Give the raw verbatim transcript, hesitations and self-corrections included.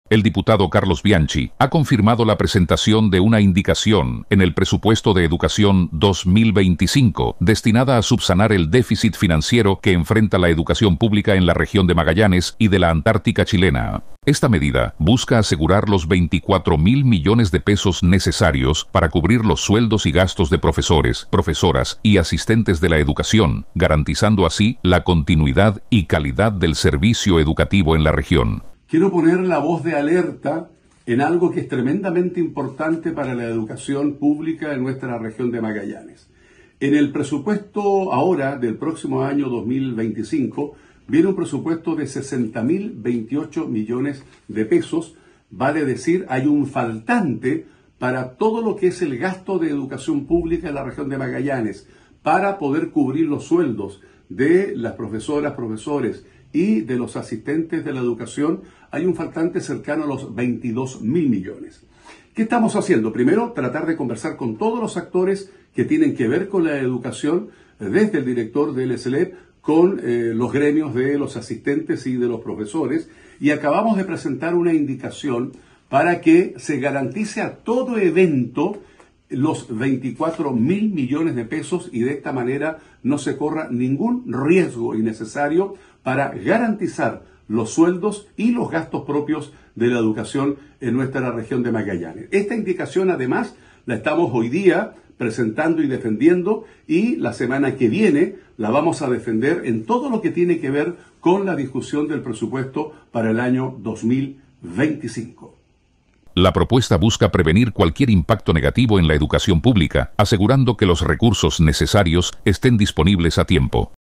El diputado Carlos Bianchi ha confirmado la presentación de una indicación en el presupuesto de educación dos mil veinticinco, destinada a subsanar el déficit financiero que enfrenta la educación pública en la región de Magallanes y de la Antártica chilena. Esta medida busca asegurar los veinticuatro mil millones de pesos necesarios para cubrir los sueldos y gastos de profesores, profesoras y asistentes de la educación, garantizando así la continuidad y calidad del servicio educativo en la región. Quiero poner la voz de alerta en algo que es tremendamente importante para la educación pública en nuestra región de Magallanes. En el presupuesto ahora del próximo año dos mil veinticinco viene un presupuesto de sesenta mil veintiocho millones de pesos, vale decir, hay un faltante para todo lo que es el gasto de educación pública en la región de Magallanes, para poder cubrir los sueldos de las profesoras, profesores y de los asistentes de la educación. Hay un faltante cercano a los veintidós mil millones. ¿Qué estamos haciendo? Primero, tratar de conversar con todos los actores que tienen que ver con la educación, desde el director del S L E P, con eh, los gremios de los asistentes y de los profesores, y acabamos de presentar una indicación para que se garantice a todo evento los veinticuatro mil millones de pesos y de esta manera no se corra ningún riesgo innecesario para garantizar los sueldos y los gastos propios de la educación en nuestra región de Magallanes. Esta indicación además la estamos hoy día presentando y defendiendo, y la semana que viene la vamos a defender en todo lo que tiene que ver con la discusión del presupuesto para el año dos mil veinticinco. La propuesta busca prevenir cualquier impacto negativo en la educación pública, asegurando que los recursos necesarios estén disponibles a tiempo.